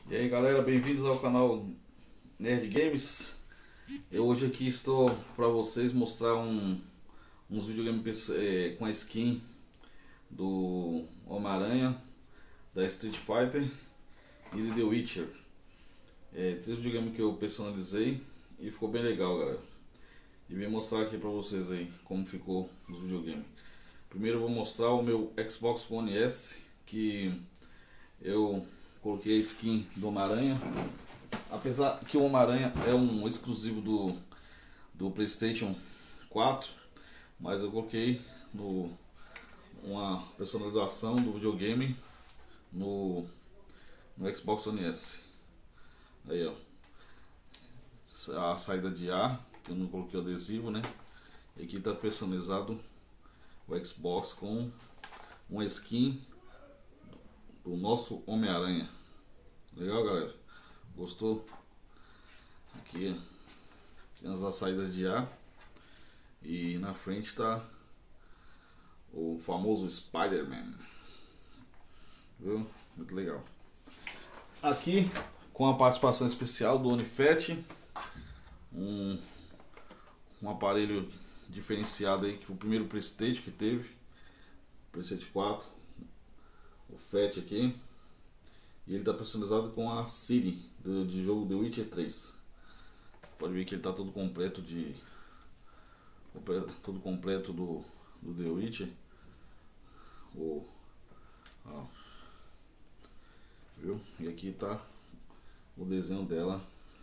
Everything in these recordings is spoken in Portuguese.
E aí galera, bem-vindos ao canal Nerd Games. Eu hoje aqui estou para vocês mostrar uns videogames com a skin do Homem-Aranha, da Street Fighter e de The Witcher. Três videogames que eu personalizei e ficou bem legal, galera. E vim mostrar aqui para vocês aí como ficou os videogames. Primeiro eu vou mostrar o meu Xbox One S, que eu coloquei a skin do Homem-Aranha. Apesar que o Homem-Aranha é um exclusivo do PlayStation 4, mas eu coloquei uma personalização do videogame no Xbox One S. Aí ó, a saída de ar, que eu não coloquei o adesivo, né? E aqui está personalizado o Xbox com uma skin do nosso Homem-Aranha. Legal, galera? Gostou? Aqui temos as saídas de ar e na frente está o famoso Spider-Man. Viu? Muito legal. Aqui com a participação especial do Onifet, um aparelho diferenciado aí, que o primeiro PlayStation que teve, PlayStation 4, o FAT aqui, e ele está personalizado com a Siri de jogo The Witcher 3. Pode ver que ele está todo completo do The Witcher. Viu? E aqui está o desenho dela.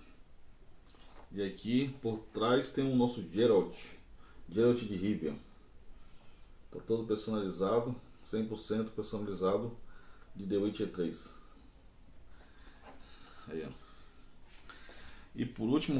E aqui por trás tem o nosso Geralt de Rivia. Está todo personalizado, 100% personalizado de The Witcher 3. Aí, ó. E por último,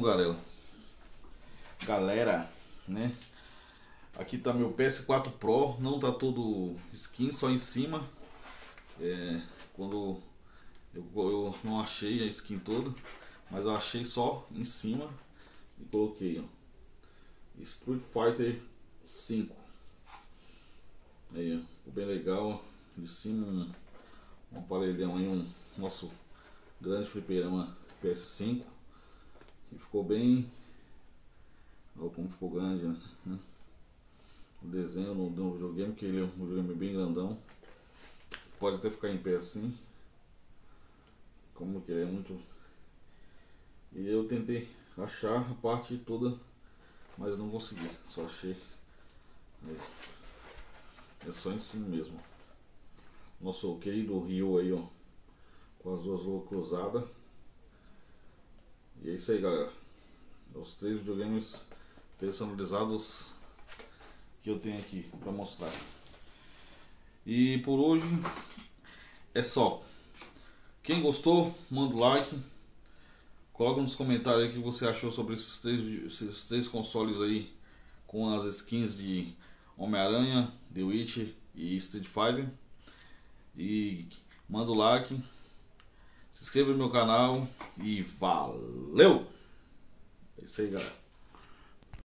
galera, né? Aqui tá meu PS4 Pro, não tá todo skin, só em cima. Quando eu não achei a skin toda, mas eu achei só em cima e coloquei, ó, Street Fighter 5. Aí, ó, ficou bem legal, ó. De cima um aparelhão aí, um nosso grande fliperama PS5, e ficou bem, olha como ficou grande, né? O desenho no videogame, que ele é um videogame bem grandão, pode até ficar em pé assim, como que é muito. E eu tentei achar a parte toda, mas não consegui, só achei é só em cima mesmo. Nosso querido Ryu aí, ó, com as duas ruas cruzadas. E é isso aí, galera. Os três videogames personalizados que eu tenho aqui para mostrar. E por hoje é só. Quem gostou, manda o like. Coloca nos comentários aí o que você achou sobre esses três consoles aí, com as skins de Homem-Aranha, The Witcher e Street Fighter. E manda o like, se inscreva no meu canal e valeu! É isso aí, galera.